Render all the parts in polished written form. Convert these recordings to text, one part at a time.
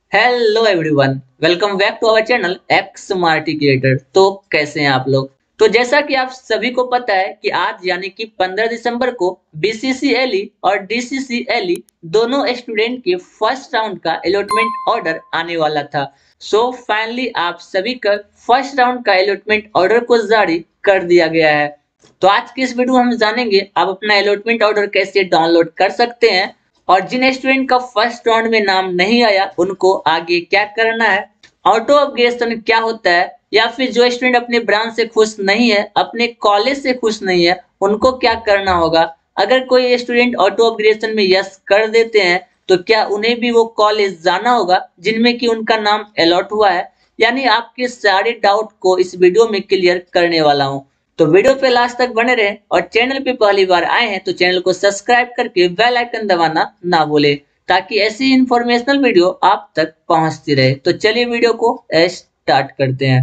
Hello everyone, welcome back to our channel X smarty creator. तो कैसे हैं आप लोग। तो जैसा कि आप सभी को पता है कि आज यानी कि 15 दिसंबर को बीसीसीएलई और डीसीसीएलई दोनों स्टूडेंट के फर्स्ट राउंड का अलॉटमेंट ऑर्डर आने वाला था। सो फाइनली आप सभी का फर्स्ट राउंड का अलॉटमेंट ऑर्डर को जारी कर दिया गया है। तो आज की इस वीडियो में हम जानेंगे आप अपना अलॉटमेंट ऑर्डर कैसे डाउनलोड कर सकते हैं और जिन स्टूडेंट का फर्स्ट राउंड में नाम नहीं आया उनको आगे क्या करना है, ऑटो अपग्रेडेशन क्या होता है, या फिर जो स्टूडेंट अपने ब्रांच से खुश नहीं है, अपने कॉलेज से खुश नहीं है, उनको क्या करना होगा। अगर कोई स्टूडेंट ऑटो अपग्रेडेशन में यस कर देते हैं तो क्या उन्हें भी वो कॉलेज जाना होगा जिनमें कि उनका नाम अलॉट हुआ है। यानी आपके सारे डाउट को इस वीडियो में क्लियर करने वाला हूँ। तो वीडियो पे लास्ट तक बने रहें और चैनल पे पहली बार आए हैं तो चैनल को सब्सक्राइब करके बेल आइकन दबाना ना भूले ताकि ऐसी इंफॉर्मेशनल वीडियो आप तक पहुंचती रहे। तो चलिए वीडियो को स्टार्ट करते हैं।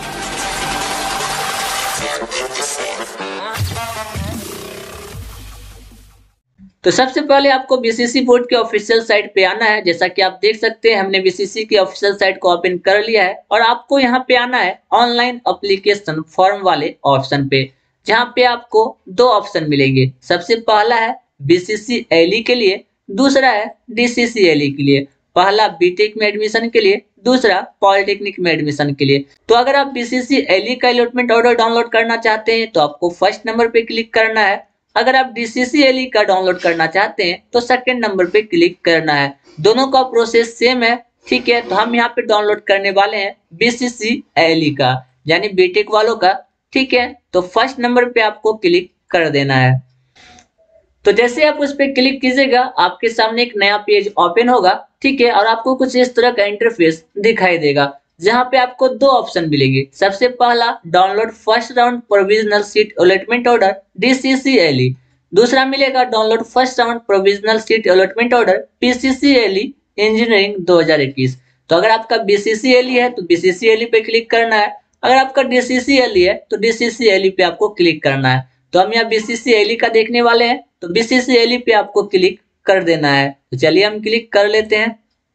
तो सबसे पहले आपको बीसीसी बोर्ड के ऑफिशियल साइट पे आना है। जैसा कि आप देख सकते हैं हमने बीसीसी की ऑफिशियल साइट को ओपन कर लिया है और आपको यहाँ पे आना है ऑनलाइन एप्लीकेशन फॉर्म वाले ऑप्शन पे, जहाँ पे आपको दो ऑप्शन मिलेंगे। सबसे पहला है बीसीसीएलई के लिए, दूसरा है डीसीसीएलई के लिए। पहला बीटेक में एडमिशन के लिए, दूसरा पॉलिटेक्निक में एडमिशन के लिए। तो अगर आप बीसीसीएलई का अलॉटमेंट ऑर्डर डाउनलोड करना चाहते हैं तो आपको फर्स्ट नंबर पे क्लिक करना है। अगर आप डीसीसीएलई का डाउनलोड करना चाहते हैं तो सेकंड नंबर पे क्लिक करना है। दोनों का प्रोसेस सेम है, ठीक है। तो हम यहाँ पे डाउनलोड करने वाले हैं बीसीसीएलई का, यानी बीटेक वालों का, ठीक है। तो फर्स्ट नंबर पे आपको क्लिक कर देना है। तो जैसे आप उस पर क्लिक कीजिएगा आपके सामने एक नया पेज ओपन होगा, ठीक है। और आपको कुछ इस तरह का इंटरफेस दिखाई देगा जहां पे आपको दो ऑप्शन मिलेंगे। सबसे पहला download first round provisional seat allotment order DCCLE, दूसरा मिलेगा download first round provisional seat allotment order BCCLE engineering 2021। तो अगर आपका बीसीसीएलई है तो बीसीसीएलई पे क्लिक करना है, अगर आपका डीसीसीएलई है तो डीसीसीएलई पे आपको क्लिक करना है। तो हम यहाँ बीसीसीएलई का देखने वाले हैं तो बीसीसीएलई पे आपको क्लिक कर देना है। तो चलिए हम क्लिक कर लेते हैं।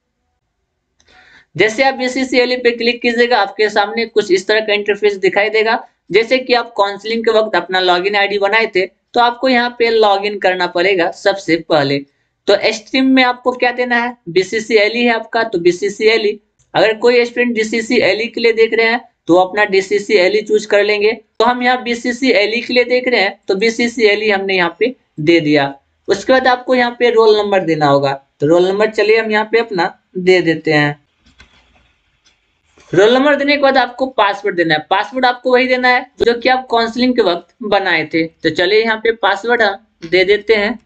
जैसे आप बीसीसीएलई पे क्लिक कीजिएगा आपके सामने कुछ इस तरह का इंटरफेस दिखाई देगा। जैसे कि आप काउंसलिंग के वक्त अपना लॉगिन आईडी बनाए थे तो आपको यहाँ पे लॉगिन करना पड़ेगा सबसे पहले। तो स्ट्रीम में आपको क्या देना है, बीसीसीएलई है आपका तो बीसीसीएलई। अगर कोई स्टूडेंट डीसीसीएलई के लिए देख रहे हैं तो अपना डीसीसीएलई चूज कर लेंगे। तो हम यहाँ बीसीसीएलई के लिए देख रहे हैं तो बीसीसीएलई हमने यहाँ पे दे दिया। उसके बाद आपको यहाँ पे रोल नंबर देना होगा। तो रोल नंबर चलिए हम यहाँ पे अपना दे देते हैं। रोल नंबर देने के बाद आपको पासवर्ड देना है। पासवर्ड आपको वही देना है जो कि आप काउंसलिंग के वक्त बनाए थे। तो चलिए यहाँ पे पासवर्ड हम दे देते हैं।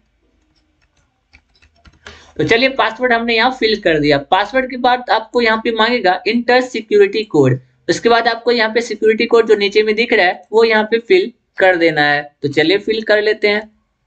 तो चलिए पासवर्ड हमने यहाँ फिल कर दिया। पासवर्ड के बाद आपको यहाँ पे मांगेगा इंटर सिक्योरिटी कोड। उसके बाद आपको यहाँ पे सिक्योरिटी कोड जो नीचे में दिख रहा है वो यहाँ पे फिल कर देना है। तो चलिए फिल कर लेते हैं।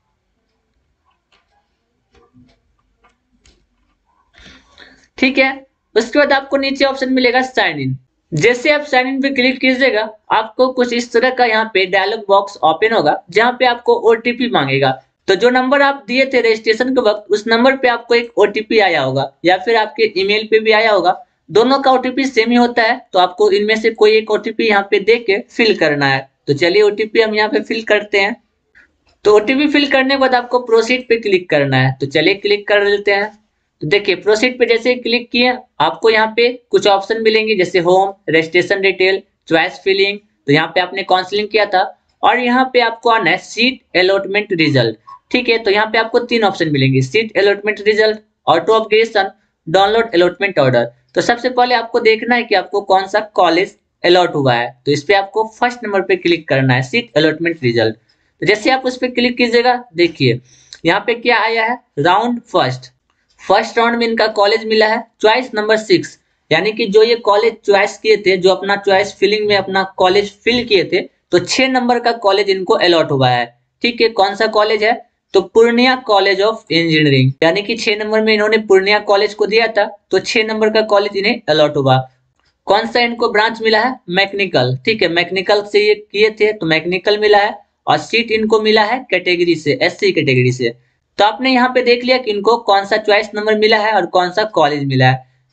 ठीक है, उसके बाद आपको नीचे ऑप्शन मिलेगा साइन इन। जैसे आप साइन इन पे क्लिक कीजिएगा आपको कुछ इस तरह का यहाँ पे डायलॉग बॉक्स ओपन होगा जहाँ पे आपको ओटीपी मांगेगा। तो जो नंबर आप दिए थे रजिस्ट्रेशन के वक्त उस नंबर पे आपको एक ओटीपी आया होगा या फिर आपके ईमेल पे भी आया होगा। दोनों का ओटीपी सेम ही होता है। तो आपको इनमें से कोई एक ओटीपी यहाँ पे दे के फिल करना है। तो चलिए ओटीपी हम यहाँ पे फिल करते हैं। तो ओटीपी फिल करने के बाद आपको प्रोसीड पे क्लिक करना है। तो चलिए क्लिक कर लेते हैं। तो देखिए प्रोसीड पे जैसे क्लिक किए आपको यहाँ पे कुछ ऑप्शन मिलेंगे जैसे home, registration detail, choice filling. तो यहाँ पे आपने काउंसलिंग किया था और यहाँ पे आपको आना है सीट अलॉटमेंट रिजल्ट, ठीक है। तो यहाँ पे आपको तीन ऑप्शन मिलेंगे, seat allotment result, auto upgradation, download allotment order. तो सबसे पहले आपको देखना है कि आपको कौन सा कॉलेज अलॉट हुआ है। तो इस पे आपको फर्स्ट नंबर पे क्लिक करना है, सीट अलॉटमेंट रिजल्ट। तो जैसे आप उस पर क्लिक कीजिएगा देखिए यहाँ पे क्या आया है, राउंड फर्स्ट राउंड में इनका कॉलेज मिला है चॉइस नंबर 6, यानी कि जो ये कॉलेज चॉइस किए थे, जो अपना चॉइस फिलिंग में अपना कॉलेज फिल किए थे, तो 6 नंबर का कॉलेज इनको अलॉट हुआ है, ठीक है। कौन सा कॉलेज है, तो पूर्णिया कॉलेज ऑफ इंजीनियरिंग, यानी कि 6 नंबर में इन्होंने पूर्णिया कॉलेज को दिया था तो 6 नंबर का कॉलेज इन्हें अलॉट हुआ। कौन सा इनको ब्रांच मिला है, मैकेनिकल, ठीक है। मैकेनिकल से ये किए थे तो मैकेनिकल मिला है और सीट इनको मिला है कैटेगरी से, एससी कैटेगरी से। तो आपने यहाँ पे देख लिया कि इनको कौन सा चॉइस नंबर मिला है और कौन सा कॉलेज मिला है।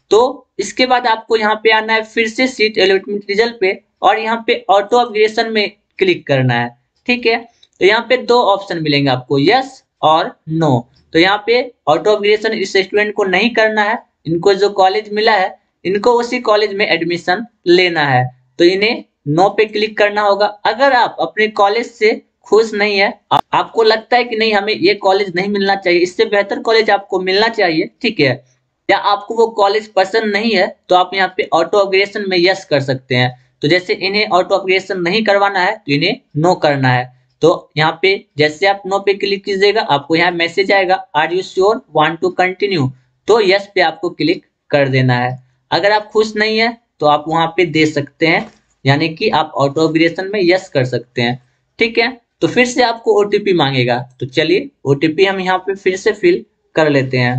तो इसके बाद आपको यहाँ पे आना है फिर से सीट अलॉटमेंट रिजल्ट पे और यहाँ पे ऑटो अपग्रेडेशन में क्लिक करना है। ठीक है, तो यहाँ पे दो ऑप्शन मिलेंगे आपको, यस और नो। तो यहाँ पे ऑटो अपग्रेडेशन इस स्टूडेंट को नहीं करना है, इनको जो कॉलेज मिला है इनको उसी कॉलेज में एडमिशन लेना है, तो इन्हें नो पे क्लिक करना होगा। अगर आप अपने कॉलेज से खुश नहीं है, आपको लगता है कि नहीं हमें ये कॉलेज नहीं मिलना चाहिए, इससे बेहतर कॉलेज आपको मिलना चाहिए, ठीक है, या आपको वो कॉलेज पसंद नहीं है, तो आप यहाँ पे ऑटो अपग्रेडेशन में यस कर सकते हैं। तो जैसे इन्हें ऑटो अपग्रेडेशन नहीं करवाना है तो इन्हें नो करना है। तो यहाँ पे जैसे आप नो पे क्लिक कीजिएगा आपको यहाँ मैसेज आएगा, are you sure want to continue, तो यस पे आपको क्लिक कर देना है। अगर आप खुश नहीं है तो आप वहां पे दे सकते हैं, यानी कि आप ऑटो अपग्रेडेशन में यस कर सकते हैं। ठीक है, तो फिर से आपको ओटीपी मांगेगा, तो चलिए ओटीपी हम यहाँ पे फिर से फिल कर लेते हैं।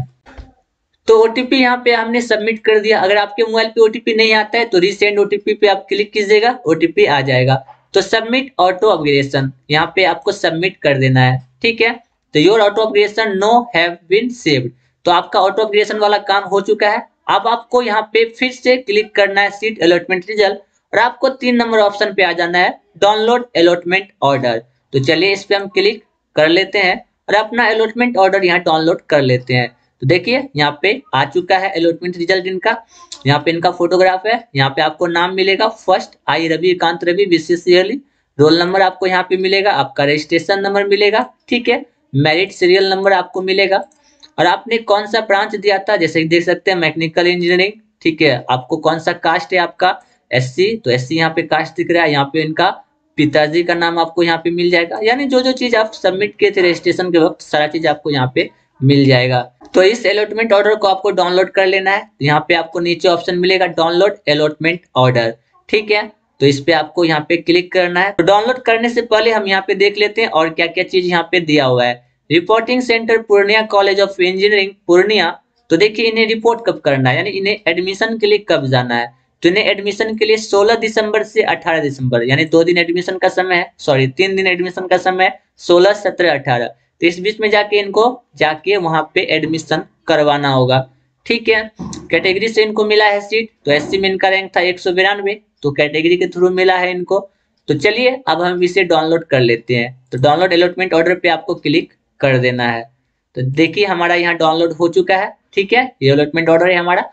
तो ओटीपी यहाँ पे हमने सबमिट कर दिया। अगर आपके मोबाइल पे ओटीपी नहीं आता है तो रीसेंड ओटीपी पे आप क्लिक कीजिएगा, ओटीपी आ जाएगा। तो सबमिट ऑटो अपग्रेडेशन, यहाँ पे आपको सबमिट कर देना है। ठीक है, तो your auto upgradation no have been saved, तो आपका ऑटो अपग्रेडेशन वाला काम हो चुका है। अब आपको यहाँ पे फिर से क्लिक करना है सीट अलॉटमेंट रिजल्ट और आपको 3 नंबर ऑप्शन पे आ जाना है डाउनलोड अलॉटमेंट ऑर्डर। तो चलिए इस पे हम क्लिक कर लेते हैं और अपना अलॉटमेंट ऑर्डर यहाँ डाउनलोड कर लेते हैं। तो देखिए यहाँ पे आ चुका है अलॉटमेंट रिजल्ट इनका, यहाँ पे इनका फोटोग्राफ है, यहाँ पे आपको नाम मिलेगा फर्स्ट आई Ravikant Ravi BCCL, roll number आपको यहाँ पे मिलेगा, आपका रजिस्ट्रेशन नंबर मिलेगा, ठीक है, मेरिट सीरियल नंबर आपको मिलेगा और आपने कौन सा ब्रांच दिया था, जैसे देख सकते हैं मैकेनिकल इंजीनियरिंग। ठीक है, आपको कौन सा कास्ट है आपका एससी, तो एससी यहाँ पे कास्ट दिख रहा है, यहाँ पे इनका पिताजी का नाम आपको यहाँ पे मिल जाएगा, यानी जो जो चीज आप सबमिट किए थे रजिस्ट्रेशन के वक्त सारा चीज आपको यहाँ पे मिल जाएगा। तो इस अलॉटमेंट ऑर्डर को आपको डाउनलोड कर लेना है। यहाँ पे आपको नीचे ऑप्शन मिलेगा डाउनलोड अलॉटमेंट ऑर्डर, ठीक है, तो इस पे आपको यहाँ पे क्लिक करना है। तो डाउनलोड करने से पहले हम यहाँ पे देख लेते हैं और क्या क्या चीज यहाँ पे दिया हुआ है। Reporting centre Purnia college of engineering Purnia, तो देखिए इन्हें रिपोर्ट कब करना है, यानी इन्हें एडमिशन के लिए कब जाना है। तो इन्हें एडमिशन के लिए 16 दिसंबर से 18 दिसंबर, यानी 2 दिन एडमिशन का समय है, सॉरी 3 दिन एडमिशन का समय है, 16, 17, 18, तो इस बीच में जाके इनको वहां पे एडमिशन करवाना होगा। ठीक है, कैटेगरी से इनको मिला है सीट, तो एससी में इनका रैंक था 192, तो कैटेगरी के थ्रू मिला है इनको। तो चलिए अब हम इसे डाउनलोड कर लेते हैं। तो डाउनलोड अलॉटमेंट ऑर्डर पे आपको क्लिक कर देना है। तो देखिए हमारा यहाँ डाउनलोड हो चुका है। ठीक है, ये अलॉटमेंट ऑर्डर है हमारा।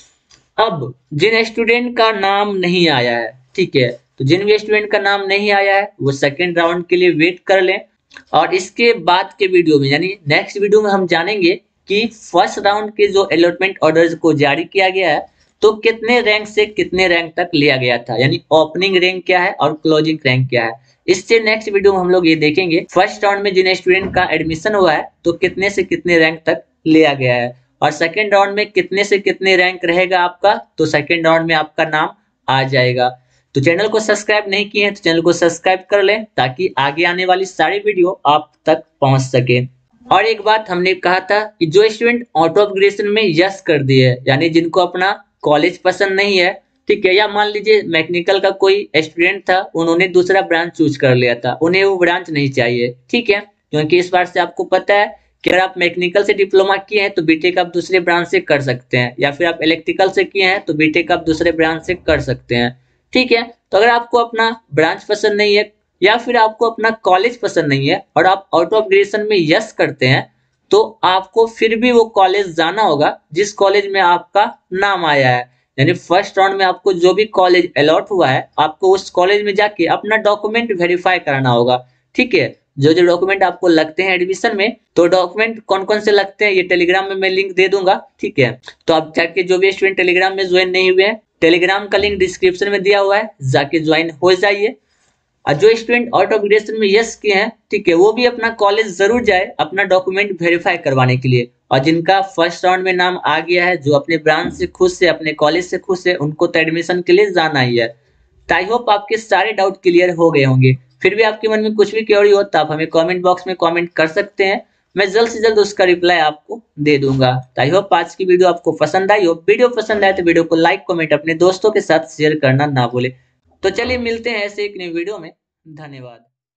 अब जिन स्टूडेंट का नाम नहीं आया है, ठीक है, तो जिन भी स्टूडेंट का नाम नहीं आया है वो सेकेंड राउंड के लिए वेट कर लें और इसके बाद के वीडियो में, यानी नेक्स्ट वीडियो में हम जानेंगे कि फर्स्ट राउंड के जो अलॉटमेंट ऑर्डर्स को जारी किया गया है तो कितने रैंक से कितने रैंक तक लिया गया था, यानी ओपनिंग रैंक क्या है और क्लोजिंग रैंक क्या है। इससे नेक्स्ट वीडियो में हम लोग ये देखेंगे फर्स्ट राउंड में जिन स्टूडेंट का एडमिशन हुआ है तो कितने से कितने रैंक तक लिया गया है और सेकेंड राउंड में कितने से कितने रैंक रहेगा आपका, तो सेकेंड राउंड में आपका नाम आ जाएगा। तो चैनल को सब्सक्राइब नहीं किए हैं तो चैनल को सब्सक्राइब कर लें ताकि आगे आने वाली सारी वीडियो आप तक पहुंच सके। और एक बात हमने कहा था कि जो स्टूडेंट ऑटो अपग्रेडेशन में यस कर दिए, यानी जिनको अपना कॉलेज पसंद नहीं है, ठीक है, या मान लीजिए मैकेनिकल का कोई स्टूडेंट था उन्होंने दूसरा ब्रांच चूज कर लिया था, उन्हें वो ब्रांच नहीं चाहिए, ठीक है, क्योंकि इस बार से आपको पता है कि अगर आप मैकेनिकल से डिप्लोमा किए हैं तो बीटेक आप दूसरे ब्रांच से कर सकते हैं, या फिर आप इलेक्ट्रिकल से किए हैं तो बीटेक आप दूसरे ब्रांच से कर सकते हैं। ठीक है, तो अगर आपको अपना ब्रांच पसंद नहीं है या फिर आपको अपना कॉलेज पसंद नहीं है और आप ऑटो अपग्रेडेशन में यस करते हैं तो आपको फिर भी वो कॉलेज जाना होगा जिस कॉलेज में आपका नाम आया है, यानी फर्स्ट राउंड में आपको जो भी कॉलेज अलॉट हुआ है आपको उस कॉलेज में जाके अपना डॉक्यूमेंट वेरीफाई कराना होगा। ठीक है, जो जो डॉक्यूमेंट आपको लगते हैं एडमिशन में, तो डॉक्यूमेंट कौन कौन से लगते हैं ये टेलीग्राम में मैं लिंक दे दूंगा। ठीक है, तो आप जाके जो भी स्टूडेंट टेलीग्राम में ज्वाइन नहीं हुए हैं, टेलीग्राम का लिंक डिस्क्रिप्शन में दिया हुआ है, जाके ज्वाइन हो जाइए। और जो स्टूडेंट ऑटो अपग्रेडेशन में यस किए हैं, ठीक है, वो भी अपना कॉलेज जरूर जाए अपना डॉक्यूमेंट वेरीफाई करवाने के लिए। और जिनका फर्स्ट राउंड में नाम आ गया है, जो अपने ब्रांच से खुश है, अपने कॉलेज से खुश है, उनको तो एडमिशन के लिए जाना ही है। तो आई होप आपके सारे डाउट क्लियर हो गए होंगे। फिर भी आपके मन में कुछ भी क्वेरी हो तो आप हमें कमेंट बॉक्स में कमेंट कर सकते हैं, मैं जल्द से जल्द उसका रिप्लाई आपको दे दूंगा। तो आई होप आज की वीडियो आपको पसंद आई हो। वीडियो पसंद आए तो वीडियो को लाइक कमेंट अपने दोस्तों के साथ शेयर करना ना भूले। तो चलिए मिलते हैं ऐसे एक नई वीडियो में। धन्यवाद।